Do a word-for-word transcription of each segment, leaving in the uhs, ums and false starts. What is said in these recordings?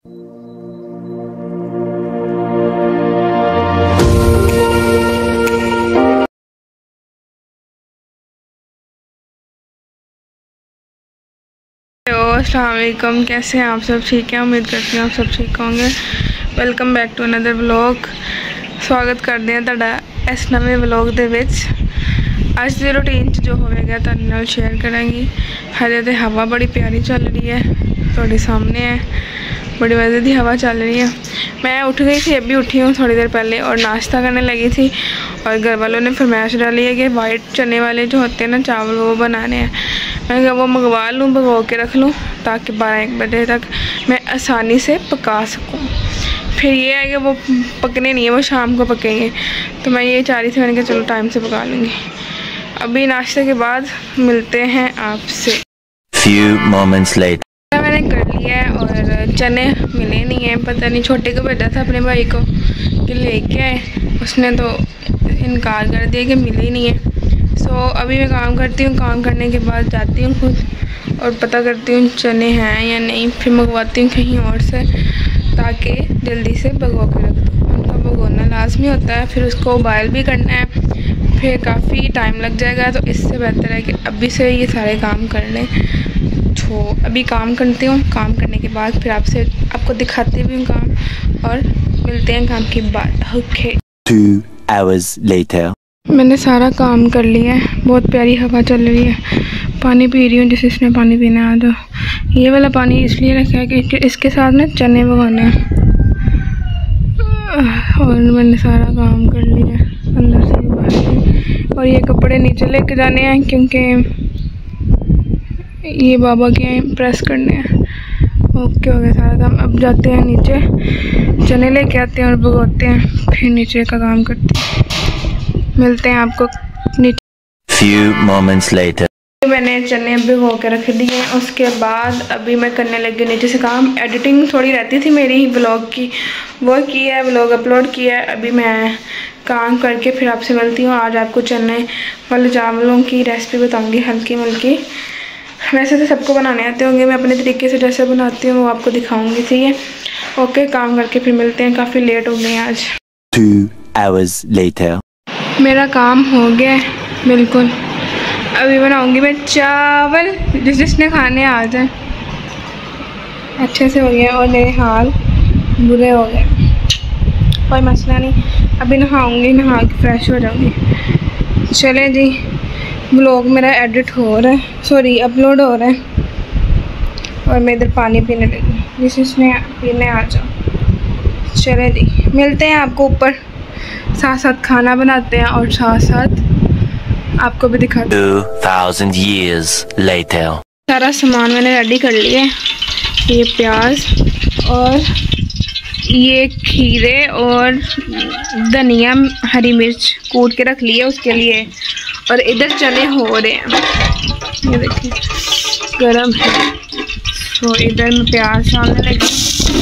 अस्सलाम वालेकुम, कैसे हैं आप सब? ठीक है, उम्मीद करती हूँ आप सब ठीक होंगे। Welcome back to another vlog. स्वागत करते हैं तुहाडा इस नवे व्लॉग दे विच। अज की रूटीन जो होगा तुहाडे नाल शेयर करांगी। हजे तो हवा बड़ी प्यारी चल रही है, तुहाडे सामने है, बड़ी मज़े की हवा चल रही है। मैं उठ गई थी, अभी उठी हूँ थोड़ी देर पहले और नाश्ता करने लगी थी। और घर वालों ने फरमाइश डाली है कि वाइट चने वाले जो होते हैं ना चावल, वो बनाने हैं। मैं वो मंगवा लूँ, भगो के रख लूँ ताकि बारह एक बजे तक मैं आसानी से पका सकूँ। फिर ये है कि वो पकने नहीं है, वो शाम को पकेंगे। तो मैं ये चाह रही थी, मैंने कहा चलो टाइम से पका लूँगी। अभी नाश्ते के बाद मिलते हैं आपसे। Few moments later. मैंने कर लिया है और चने मिले नहीं हैं, पता नहीं छोटे को भेजा था अपने भाई को कि लेके आए, उसने तो इनकार कर दिया कि मिले ही नहीं है। सो so, अभी मैं काम करती हूँ, काम करने के बाद जाती हूँ खुद और पता करती हूँ चने हैं या नहीं, फिर मंगवाती हूँ कहीं और से ताकि जल्दी से भगो के रख दूँ। उनका भगोना लाजमी होता है, फिर उसको बॉयल भी करना है, फिर काफ़ी टाइम लग जाएगा। तो इससे बेहतर है कि अभी से ये सारे काम कर लें। तो अभी काम करती हूँ, काम करने के बाद फिर आपसे आपको दिखाती भी हूँ काम, और मिलते हैं काम के बाद। ओके। Two hours later. मैंने सारा काम कर लिया है, बहुत प्यारी हवा चल रही है। पानी पी रही हूँ, जिस इसने पानी पीना आ जाओ। ये वाला पानी इसलिए रखा है कि इसके साथ ना चने भगोने हैं। और मैंने सारा काम कर लिया है, अंदर से बाहर से। और ये कपड़े नीचे लेके जाने हैं क्योंकि ये बाबा के हैं, प्रेस करने हैं। ओके हो गया सारा काम। अब जाते हैं नीचे, चने लेके आते हैं और भगोते हैं, फिर नीचे का काम करते हैं। मिलते हैं आपको नीचे। Few moments later. मैंने चने भिगो के रख दिए। उसके बाद अभी मैं करने लगी नीचे से काम। एडिटिंग थोड़ी रहती थी मेरी ही व्लॉग की, वो की है, व्लॉग अपलोड किया है। अभी मैं काम करके फिर आपसे मिलती हूँ। आज आपको चने वाले चावलों की रेसिपी बताऊँगी, हल्की मल्की। वैसे तो सबको बनाने आते होंगे, मैं अपने तरीके से जैसे बनाती हूँ वो आपको दिखाऊँगी, ठीक है। ओके, काम करके फिर मिलते हैं। काफ़ी लेट हो गए आज। Two hours later. मेरा काम हो गया बिल्कुल। अभी बनाऊंगी मैं चावल, जिस जिसने खाने आ जाए। अच्छे से हो गया और मेरे हाल बुरे हो गए, कोई मसला नहीं। अभी नहाऊंगी, नहा के फ्रेश हो जाऊंगी। चले जी, व्लॉग मेरा एडिट हो रहा है, सॉरी अपलोड हो रहा है। और मैं इधर पानी पीने लगी, जिस जिसने पीने आ जाओ। चले जी, मिलते हैं आपको ऊपर। साथ साथ खाना बनाते हैं और साथ साथ आपको भी दिखाते हैं। Two thousand years later. सारा सामान मैंने रेडी कर लिया है। ये प्याज और ये खीरे और धनिया, हरी मिर्च कूट के रख लिए उसके लिए। और इधर चने हो रहे हैं, ये देखिए गरम है। तो इधर मैं प्याज डालने लगी।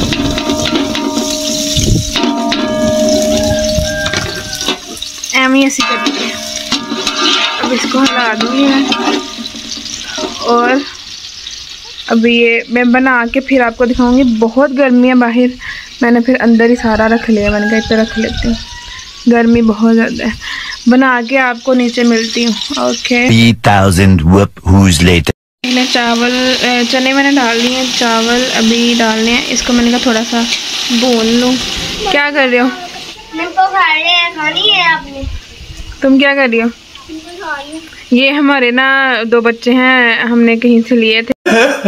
एमी ऐसी करती है। अब इसको हिला दूँगी मैं, और अभी ये मैं बना के फिर आपको दिखाऊंगी। बहुत गर्मी है बाहर, मैंने फिर अंदर ही सारा रख लिया। मैंने कहा इतना रख लेती हूँ, गर्मी बहुत ज़्यादा है। बना के आपको नीचे मिलती हूँ। Okay. Three thousand who's later. मैंने चावल चने मैंने डाल दिए हैं, चावल अभी डालने हैं। इसको मैंने कहा थोड़ा सा भून लूँ। क्या कर रहे हो? तो खानी है आपने? तुम क्या कर रही हो? ये हमारे ना दो बच्चे हैं, हमने कहीं से लिए थे।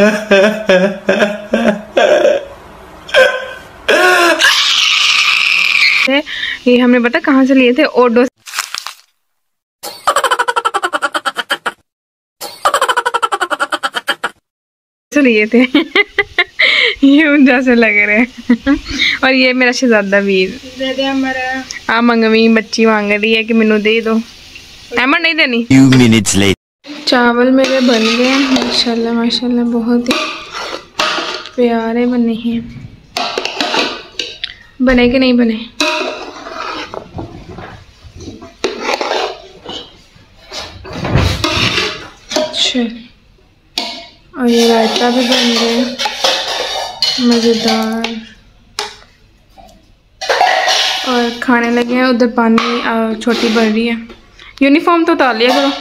ये हमने पता कहाँ से लिए थे? ओडो से लिए थे। ये उनजा से लग रहे हैं। और ये मेरा शहजादा वीर दे दे हमारा। आ मंगवी बच्ची मांग रही है कि मैनू दे दो। अहमद नहीं देनी। Few minutes later. चावल मेरे बन गए हैं माशाल्लाह माशाल्लाह, बहुत ही प्यारे बने हैं। बने कि नहीं बने? अच्छा, और ये रायता भी बन गया। मज़ेदार। और खाने लगे हैं। उधर पानी छोटी बढ़ रही है। यूनिफॉर्म तो उतार लिया करो।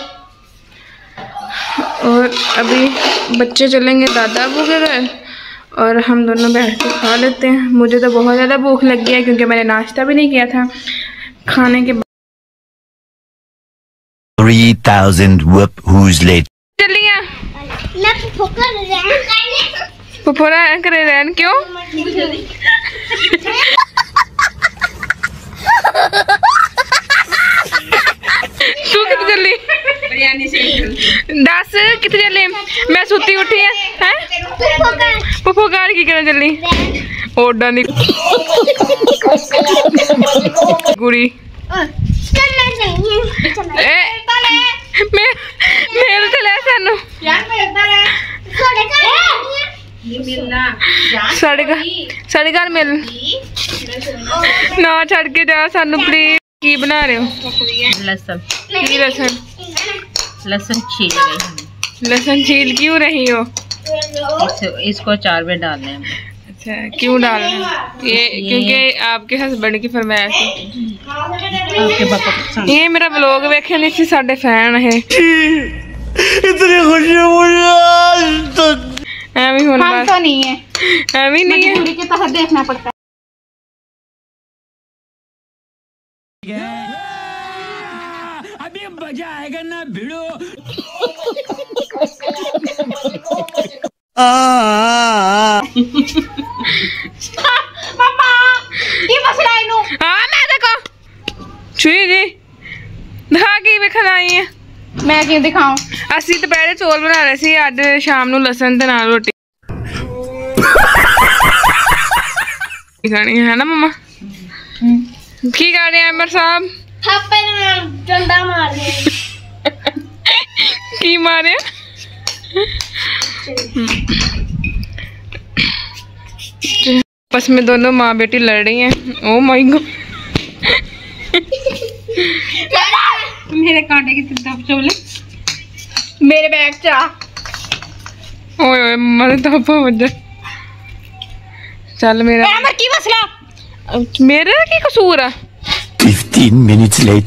और अभी बच्चे चलेंगे दादा अबू के घर और हम दोनों बैठ के खा लेते हैं। मुझे तो बहुत ज़्यादा भूख लगी है क्योंकि मैंने नाश्ता भी नहीं किया था। खाने के बाद Three thousand whoop-whoos later. चलिए मैं फुफा रहन पुपोरा करे रहन क्यों? तू कितने जल्दी दस कितने जल्दी मैं सुती उठी है हैं पुपो कार की करना जल्दी ओडा नहीं गुड़ी ए मैं मेरे चले सानू साढ़े घर साढ़े घर मिल ना छड़ के जा सानू प्लीज। की बना रहे हो? लहसुन की लहसुन लहसुन छील रही हूँ। लहसुन छील क्यों रही हो? इस, इसको अचार में डालना है। अच्छा क्यों डालना है? ये क्योंकि आपके हस्बैंड की फरमाइश है। आपके पापा को पसंद। ये मेरा व्लॉग वेखे नहीं सी साडे फैन है। इतनी खुशी मुझे एवी हुन हम तो नहीं है, एवी नहीं है। मजबूरी के तहत देखना पड़ता है। अभी मजा आएगा ना भिड़ो। पापा की मसला है नु? हां मैं देखो छुई जी दिखा की वे खलाई है। मैं क्यों दिखाऊं? ਅਸੀਂ ਦੁਪਹਿਰੇ ਚੌਲ ਬਣਾ ਰਹੇ ਸੀ ਅੱਜ ਸ਼ਾਮ ਨੂੰ ਲਸਣ ਦੇ ਨਾਲ ਰੋਟੀ ਖਾਣੀ ਹੈ ਨਾ ਮਮਾ। ਕੀ ਕਰ ਰਹੇ ਅਮਰ ਸਾਹਿਬ? थप्पड़ डंडा मार रहे की मारे? बस में दोनों माँ बेटी लड़ रही हैं। ओ माय गॉड मेरे कांटे की तरफ चोले मेरे बैग चा। ओए ओए मम्मा ने तापा वजह। चल मेरा अमर की मसला? मेरा की कसूर है? Fifteen minutes later.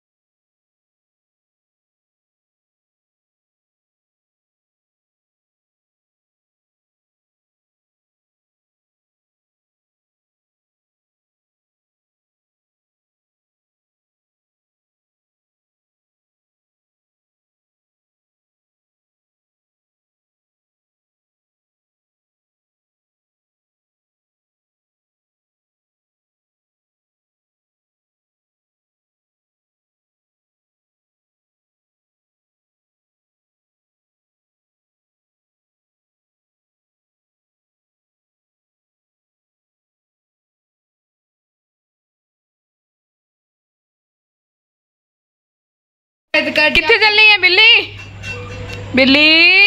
कितने चलनी है बिल्ली? बिल्ली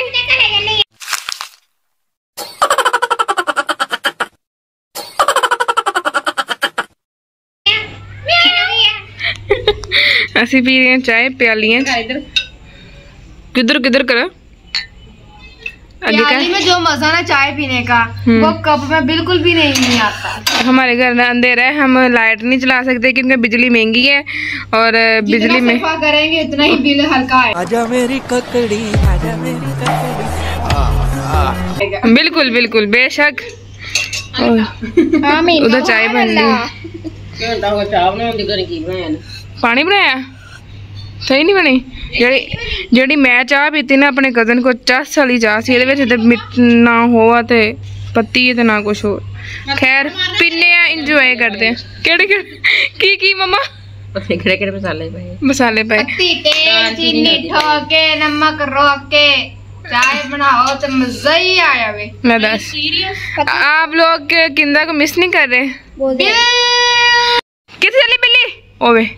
ਅਸੀਂ पी रहे हैं चाय प्यालियां। किधर किधर करो प्याली में जो मजा ना चाय पीने का वो कप में बिल्कुल भी नहीं, नहीं आता। हमारे घर में अंधेरा है, हम लाइट नहीं चला सकते क्योंकि बिजली महंगी है और बिजली में सफा करेंगे उतना ही बिल हल्का है। आजा मेरी ककड़ी, आजा मेरी ककड़ी। बिल्कुल बिल्कुल बेशक। उधर चाय बन रही। पानी बनाया सही नहीं बनी। ਜਿਹੜੀ ਜਿਹੜੀ ਮੈਂ ਚਾਹ ਪੀਤੀ ਨਾ ਆਪਣੇ ਕਜ਼ਨ ਕੋ ਚਾਸ ਵਾਲੀ ਚਾਹ ਸੀ, ਇਹਦੇ ਵਿੱਚ ਤੇ ਮਿੱਠ ਨਾ ਹੋਆ ਤੇ ਪੱਤੀ ਤੇ ਨਾ ਕੁਛ ਹੋਰ। ਖੈਰ ਪੀਨੇ ਆ, ਇੰਜੋਏ ਕਰਦੇ ਆ। ਕਿਹੜੇ ਕਿਹੜੇ ਕੀ ਕੀ ਮਮਾ ਕਿਹੜੇ ਕਿਹੜੇ ਮਸਾਲੇ ਪਏ? मसाले पाए पत्ती तेल चीनी ठोक के नमक रोक के चाय बनाओ तो मजा ही आया वे। मैं दस आप लोग किंदा को मिस नहीं कर रहे? कितने चली बिल्ली? ओवे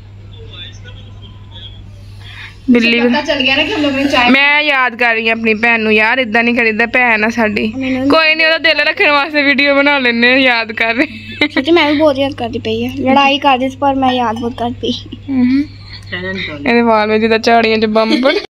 बिल्ली पता चल गया ना कि हम लोग ने चाय। मैं याद कर रही हूँ अपनी भैन नूं यार, इदा नहीं करीदा, भैन आ साडी। कोई नहीं, ओदा दिल रखने वास्ते वीडियो बना लेने, याद कर रहे। सच्ची मैं भी बहुत याद करती पई है, लड़ाई कर दी पर मैं याद बहुत करती। ਇਹਦੇ ਵਾਲ ਵਿੱਚ ਜਿੱਦਾਂ ਝਾੜੀਆਂ 'ਚ ਬੰਬ